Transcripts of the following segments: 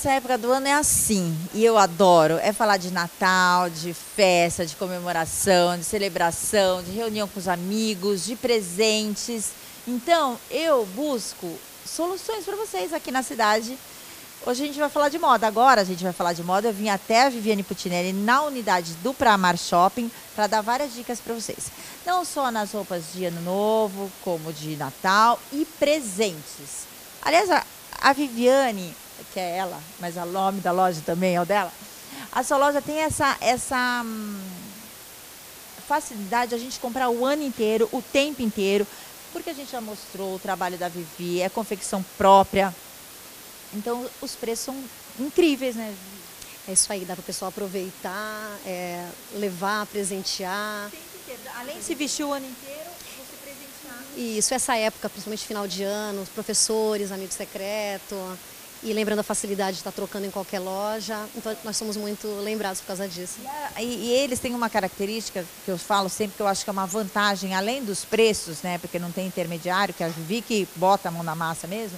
essa época do ano é assim, e eu adoro, é falar de Natal, de festa, de comemoração, de celebração, de reunião com os amigos, de presentes. Então, eu busco soluções para vocês aqui na cidade. Hoje a gente vai falar de moda, agora a gente vai falar de moda. Eu vim até a Viviane Putinelli na unidade do Praamar Shopping para dar várias dicas para vocês. Não só nas roupas de Ano Novo, como de Natal e presentes. Aliás, a Viviane, que é ela, mas o nome da loja também é o dela, a sua loja tem essa facilidade de a gente comprar o ano inteiro, o tempo inteiro, porque a gente já mostrou o trabalho da Vivi, é confecção própria. Então, os preços são incríveis, né? É isso aí, dá para o pessoal aproveitar, levar, presentear. O tempo inteiro. Além de se vestir o ano inteiro, você presentear. Isso, essa época, principalmente final de ano, os professores, amigo secreto. E lembrando a facilidade de estar trocando em qualquer loja. Então, nós somos muito lembrados por causa disso. E eles têm uma característica que eu falo sempre, que eu acho que é uma vantagem, além dos preços, né? Porque não tem intermediário, que a Vivi que bota a mão na massa mesmo,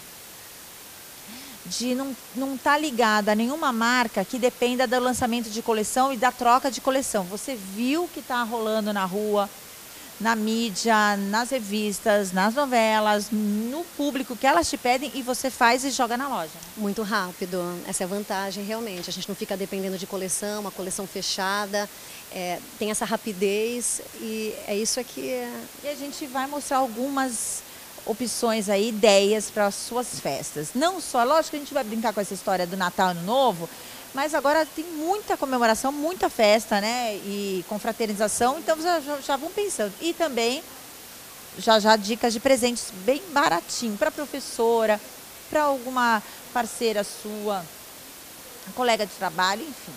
de não estar ligada a nenhuma marca que dependa do lançamento de coleção e da troca de coleção. Você viu o que está rolando na rua, na mídia, nas revistas, nas novelas, no público que elas te pedem e você faz e joga na loja. Muito rápido, essa é a vantagem realmente. A gente não fica dependendo de coleção, uma coleção fechada, tem essa rapidez e é isso aqui. E a gente vai mostrar algumas opções aí, ideias para as suas festas. Não só, lógico que a gente vai brincar com essa história do Natal e Ano Novo, mas agora tem muita comemoração, muita festa, né? E confraternização, então já vão pensando. E também, já dicas de presentes bem baratinho, para professora, para alguma parceira sua, colega de trabalho, enfim.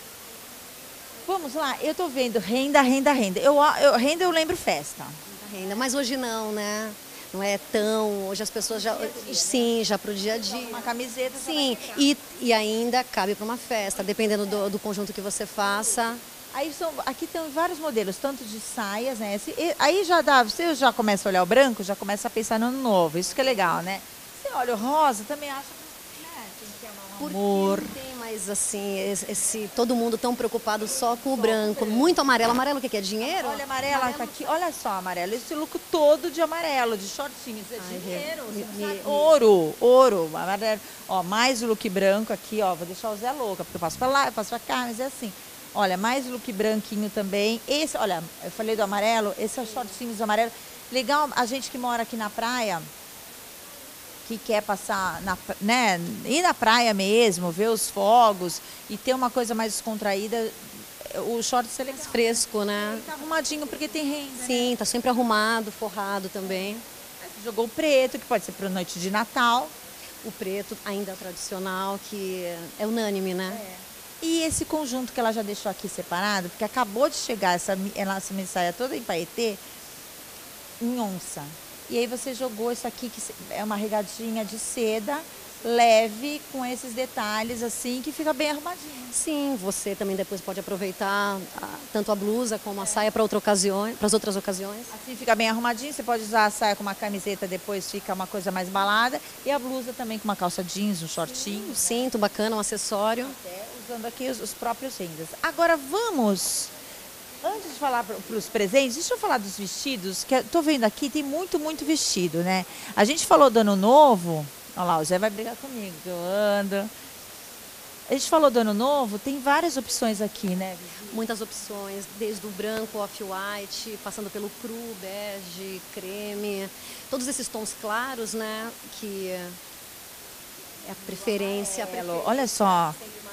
Vamos lá, eu tô vendo renda. Renda eu lembro festa. Renda, mas hoje não, né? Não é tão, hoje as pessoas já, sim, já para o dia a dia. Uma camiseta. Sim, e ainda cabe para uma festa, dependendo do conjunto que você faça. Aí aqui tem vários modelos, tanto de saias, né? Aí já dá, você já começa a olhar o branco, já começa a pensar no ano novo, isso que é legal, né? Você olha o rosa, também acha que, né, tem que amar um amor. Porque não tem mais assim, todo mundo tão preocupado só com o branco. Muito amarelo. Amarelo o que é? Dinheiro? Olha, amarelo tá aqui, olha só, amarelo. Esse look todo de amarelo, de shortinhos. É dinheiro. Ouro, amarelo. Ó, mais o look branco aqui, ó. Vou deixar o Zé louca, porque eu passo pra lá, eu passo pra cá, mas é assim. Olha, mais o look branquinho também. Esse, olha, eu falei do amarelo, esse é o shortinhos amarelo. Legal, a gente que mora aqui na praia, que quer passar, né, ir na praia mesmo, ver os fogos e ter uma coisa mais descontraída, o short é legal. Fresco, né? Ele tá arrumadinho porque tem renda. Sim, né? tá sempre arrumado, forrado também. Aí você jogou o preto, que pode ser para noite de Natal. O preto ainda tradicional, que é unânime, né? E esse conjunto que ela já deixou aqui separado, porque acabou de chegar essa saia toda em paetê, em onça. E aí você jogou isso aqui, que é uma regadinha de seda, leve, com esses detalhes assim, que fica bem arrumadinho. Sim, você também depois pode aproveitar tanto a blusa como a saia para as outras ocasiões. Assim fica bem arrumadinho, você pode usar a saia com uma camiseta, depois fica uma coisa mais balada. E a blusa também com uma calça jeans, um shortinho. Um cinto bacana, um acessório. Usando aqui os próprios rendas. Agora vamos... Antes de falar para os presentes, deixa eu falar dos vestidos, que eu tô vendo aqui, tem muito vestido, né? A gente falou do Ano Novo, olha lá, o Zé vai brigar comigo, que eu ando. A gente falou do Ano Novo, tem várias opções aqui, né? Muitas opções, desde o branco, off-white, passando pelo cru, bege, creme, todos esses tons claros, né? Que é a preferência. Olha só.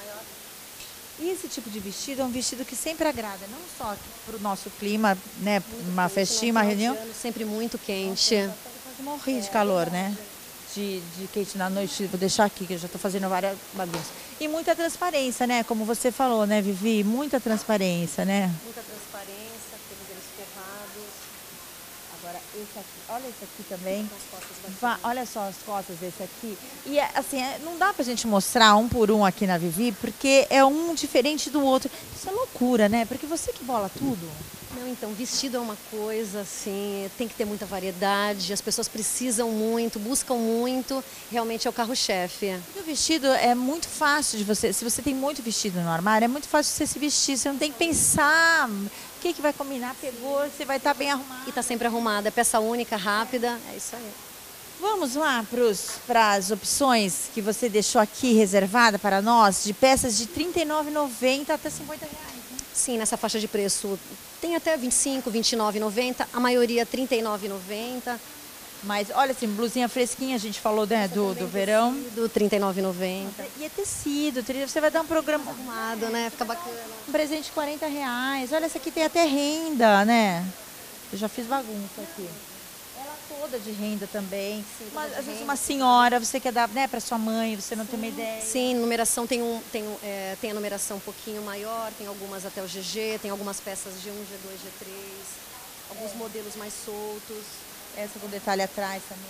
E esse tipo de vestido é um vestido que sempre agrada, não só para o nosso clima, né? Uma festinha, uma reunião. Sempre muito quente. Eu morri de calor, né? De quente na noite, vou deixar aqui, que eu já estou fazendo várias bagunças. E muita transparência, né? Como você falou, né, Vivi? Muita transparência, né? Muita transparência, temos eles forrados. Agora, esse aqui, olha esse aqui também. Olha só as costas desse aqui. E assim, não dá pra gente mostrar um por um aqui na Vivi, porque é um diferente do outro. Isso é loucura, né? Porque você que bola tudo. Não, então, vestido é uma coisa, assim, tem que ter muita variedade, as pessoas precisam muito, buscam muito, realmente é o carro-chefe. E o vestido é muito fácil de você, se você tem muito vestido no armário, é muito fácil você se vestir, você não tem que pensar o que vai combinar, pegou, você vai estar bem arrumado. E está sempre arrumada, é peça única, rápida, é isso aí. Vamos lá para as opções que você deixou aqui reservada para nós, de peças de R$ 39,90 até R$ 50. Sim, nessa faixa de preço tem até 25, 29,90, a maioria 39,90. Mas olha assim, blusinha fresquinha, a gente falou, né, do verão. Do 39,90. E é tecido, você vai dar um programa Arrumado, né? Fica bacana. um presente de R$ 40. Olha, essa aqui tem até renda, né? Eu já fiz bagunça aqui. Ela toda de renda também. Sim, Às vezes uma senhora, você quer dar, né, para sua mãe, você não tem uma ideia. Sim, numeração tem a numeração um pouquinho maior, tem algumas até o GG, tem algumas peças G1, G2, G3, alguns modelos mais soltos. Essa com detalhe atrás também.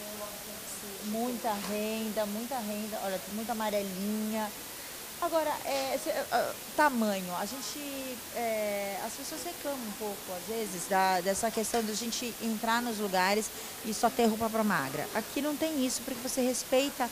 Muita renda, olha, muita amarelinha. Agora, tamanho, a gente, as pessoas reclamam um pouco, às vezes, dessa questão de a gente entrar nos lugares e só ter roupa para magra. Aqui não tem isso, porque você respeita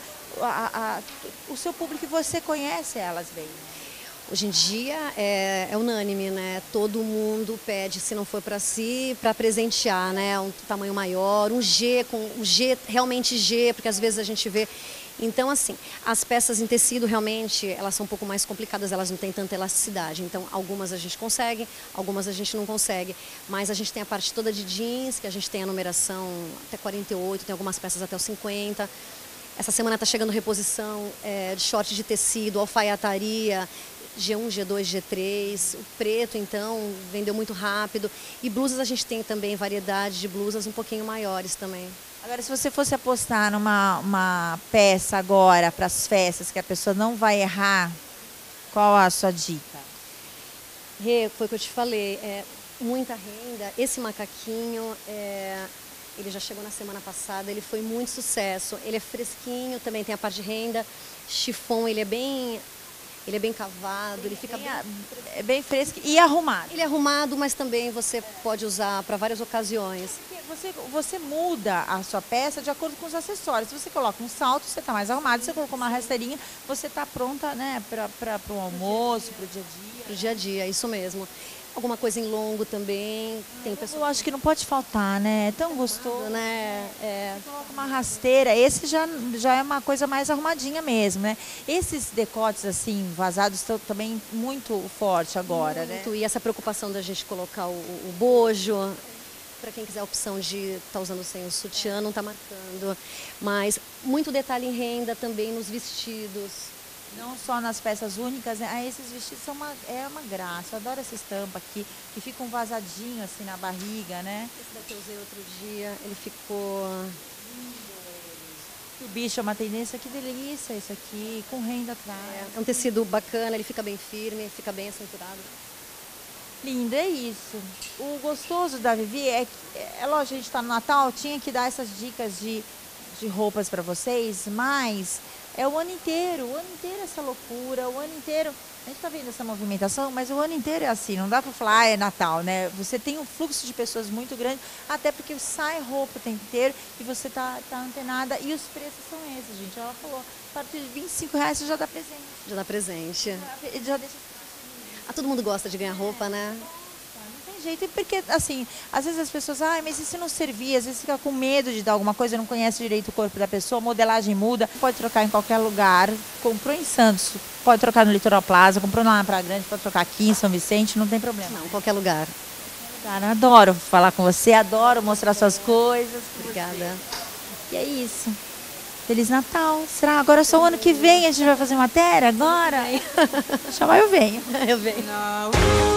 o seu público e você conhece elas bem. Hoje em dia é unânime, né? Todo mundo pede, se não for para si, para presentear, né? Um tamanho maior, um G, realmente G, porque às vezes a gente vê. Então, assim, as peças em tecido realmente, elas são um pouco mais complicadas, elas não têm tanta elasticidade. Então, algumas a gente consegue, algumas a gente não consegue. Mas a gente tem a parte toda de jeans, que a gente tem a numeração até 48, tem algumas peças até os 50. Essa semana está chegando reposição de short de tecido, alfaiataria, G1, G2, G3, o preto então vendeu muito rápido e blusas a gente tem também variedade de blusas um pouquinho maiores também. Agora, se você fosse apostar numa peça agora para as festas que a pessoa não vai errar, qual a sua dica? Foi o que eu te falei, muita renda, esse macaquinho, ele já chegou na semana passada, ele foi muito sucesso, ele é fresquinho, também tem a parte de renda, chiffon, ele é bem cavado, ele fica bem fresco e arrumado. Ele é arrumado, mas também você pode usar para várias ocasiões. Você muda a sua peça de acordo com os acessórios. Se você coloca um salto, você está mais arrumado. Se você colocou uma rasteirinha, você está pronta, né, para o almoço, para o dia a dia. Para o dia a dia, isso mesmo. Alguma coisa em longo também. Tem pessoas... Eu acho que não pode faltar, né? É tão gostoso. Né? Você coloca uma rasteira, esse já é uma coisa mais arrumadinha mesmo, né? Esses decotes assim, vazados, estão também muito forte agora, muito, né? E essa preocupação da gente colocar o bojo, para quem quiser a opção de estar usando sem o sutiã, não está marcando. Mas muito detalhe em renda também nos vestidos. Não só nas peças únicas, né? Esses vestidos são uma graça. Eu adoro essa estampa aqui, que fica um vazadinho assim na barriga, né? Esse daqui eu usei outro dia, ele ficou... O bicho é uma tendência, que delícia isso aqui, com renda atrás. É um tecido bacana, ele fica bem firme, fica bem acinturado. Lindo, é isso. O gostoso da Vivi é que, lógico, a gente está no Natal, tinha que dar essas dicas de roupas para vocês, mas... é o ano inteiro essa loucura, o ano inteiro, a gente está vendo essa movimentação, mas o ano inteiro é assim, não dá para falar, é Natal, né? Você tem um fluxo de pessoas muito grande, até porque sai roupa o tempo inteiro e você tá antenada, e os preços são esses, gente. Ela falou, a partir de R$25 você já dá presente. Já dá presente. Já deixa... todo mundo gosta de ganhar roupa, né? Jeito, porque assim, às vezes as pessoas, mas e se não servir, às vezes fica com medo de dar alguma coisa, não conhece direito o corpo da pessoa, a modelagem muda, pode trocar em qualquer lugar, comprou em Santos, pode trocar no Litoral Plaza, comprou na Praia Grande, pode trocar aqui em São Vicente, não tem problema. Não, qualquer lugar. Cara, adoro falar com você, adoro mostrar suas coisas. Obrigada. E é isso. Feliz Natal. Será agora só o ano que vem a gente vai fazer matéria? Agora? Chamar eu venho. Eu venho.